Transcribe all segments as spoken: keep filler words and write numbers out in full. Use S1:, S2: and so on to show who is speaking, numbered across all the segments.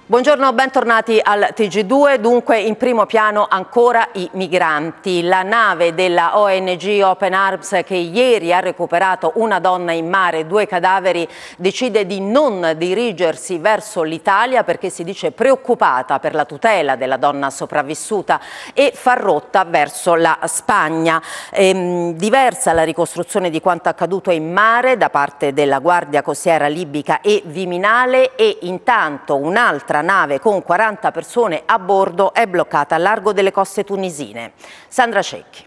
S1: Buongiorno, bentornati al T G due. Dunque in primo piano ancora i migranti. La nave della O N G Open Arms, che ieri ha recuperato una donna in mare e due cadaveri, decide di non dirigersi verso l'Italia perché si dice preoccupata per la tutela della donna sopravvissuta e fa rotta verso la Spagna. Ehm, diversa la ricostruzione di quanto accaduto in mare da parte della Guardia Costiera libica e Viminale, e intanto un'altra nave con quaranta persone a bordo è bloccata al largo delle coste tunisine. Sandra Cecchi.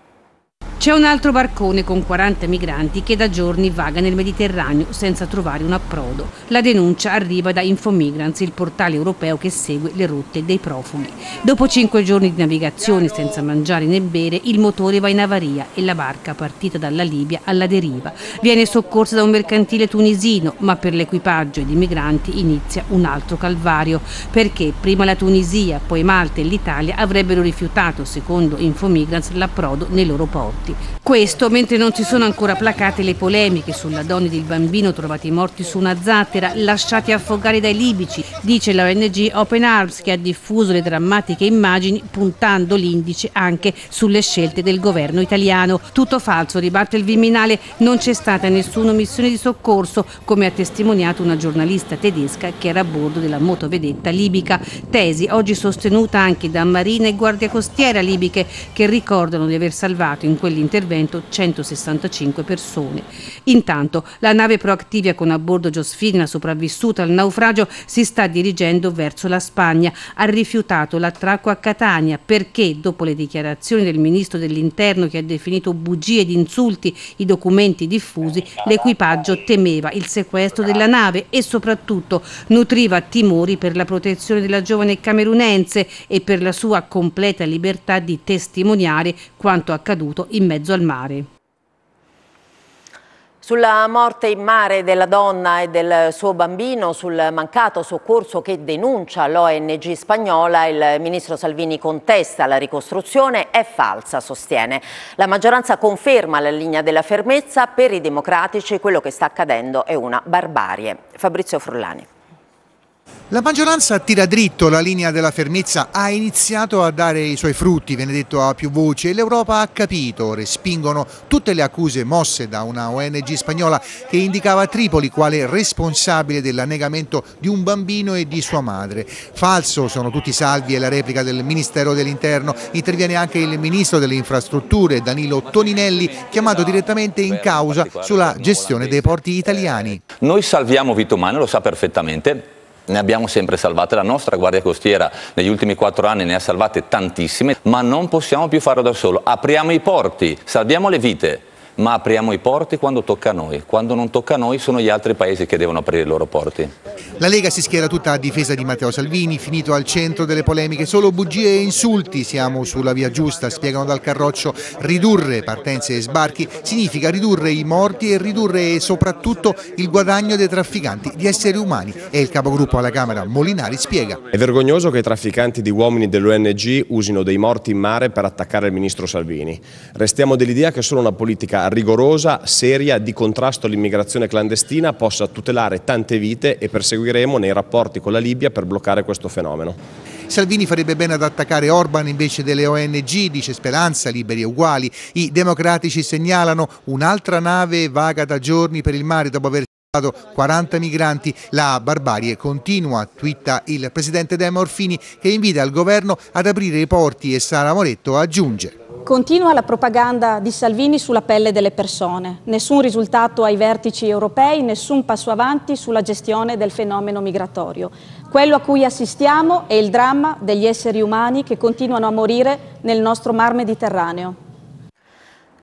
S2: C'è un altro barcone con quaranta migranti che da giorni vaga nel Mediterraneo senza trovare un approdo. La denuncia arriva da Infomigrants, il portale europeo che segue le rotte dei profughi. Dopo cinque giorni di navigazione senza mangiare né bere, il motore va in avaria e la barca, partita dalla Libia, alla deriva. Viene soccorsa da un mercantile tunisino, ma per l'equipaggio ed i migranti inizia un altro calvario, perché prima la Tunisia, poi Malta e l'Italia avrebbero rifiutato, secondo Infomigrants, l'approdo nei loro porti. Questo mentre non si sono ancora placate le polemiche sulla donna ed il bambino trovati morti su una zattera, lasciati affogare dai libici, dice la O N G Open Arms, che ha diffuso le drammatiche immagini puntando l'indice anche sulle scelte del governo italiano. Tutto falso, ribatte il Viminale, non c'è stata nessuna missione di soccorso, come ha testimoniato una giornalista tedesca che era a bordo della motovedetta libica. Tesi oggi sostenuta anche da Marina e Guardia Costiera libiche, che ricordano di aver salvato in quell'intervento centosessantacinque persone. Intanto la nave Proactivia con a bordo Josfina, sopravvissuta al naufragio, si sta dirigendo verso la Spagna. Ha rifiutato l'attracco a Catania perché, dopo le dichiarazioni del ministro dell'Interno che ha definito bugie ed insulti i documenti diffusi, l'equipaggio temeva il sequestro della nave e soprattutto nutriva timori per la protezione della giovane camerunense e per la sua completa libertà di testimoniare quanto accaduto in mezzo al mare.
S1: Sulla morte in mare della donna e del suo bambino, sul mancato soccorso che denuncia l'O N G spagnola, il ministro Salvini contesta la ricostruzione, è falsa, sostiene. La maggioranza conferma la linea della fermezza, per i democratici quello che sta accadendo è una barbarie. Fabrizio Frullani.
S3: La maggioranza tira dritto, la linea della fermezza ha iniziato a dare i suoi frutti, viene detto a più voci, e l'Europa ha capito, respingono tutte le accuse mosse da una O N G spagnola che indicava Tripoli quale responsabile dell'annegamento di un bambino e di sua madre. Falso, sono tutti salvi, è la replica del Ministero dell'Interno. Interviene anche il Ministro delle Infrastrutture, Danilo Toninelli, chiamato direttamente in causa sulla gestione dei porti italiani.
S4: Noi salviamo vite umane, lo sa perfettamente. Ne abbiamo sempre salvate, la nostra Guardia Costiera negli ultimi quattro anni ne ha salvate tantissime, ma non possiamo più farlo da solo. Apriamo i porti, salviamo le vite, ma apriamo i porti quando tocca a noi. Quando non tocca a noi sono gli altri paesi che devono aprire i loro porti.
S3: La Lega si schiera tutta a difesa di Matteo Salvini, finito al centro delle polemiche. Solo bugie e insulti, siamo sulla via giusta, spiegano dal Carroccio. Ridurre partenze e sbarchi significa ridurre i morti e ridurre soprattutto il guadagno dei trafficanti di esseri umani. E il capogruppo alla Camera, Molinari, spiega.
S5: È vergognoso che i trafficanti di uomini dell'O N G usino dei morti in mare per attaccare il ministro Salvini. Restiamo dell'idea che solo una politica rigorosa, seria, di contrasto all'immigrazione clandestina possa tutelare tante vite, e perseguiremo nei rapporti con la Libia per bloccare questo fenomeno.
S3: Salvini farebbe bene ad attaccare Orban invece delle O N G, dice Speranza, liberi e uguali. I democratici segnalano un'altra nave vaga da giorni per il mare dopo aver salvato quaranta migranti. La barbarie continua, twitta il presidente Dema Orfini, che invita il governo ad aprire i porti, e Sara Moretto aggiunge.
S6: Continua la propaganda di Salvini sulla pelle delle persone. Nessun risultato ai vertici europei, nessun passo avanti sulla gestione del fenomeno migratorio. Quello a cui assistiamo è il dramma degli esseri umani che continuano a morire nel nostro mar Mediterraneo.